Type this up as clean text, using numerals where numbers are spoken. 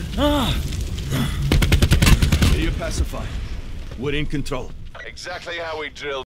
Area pacified. We're in control. Exactly how we drilled.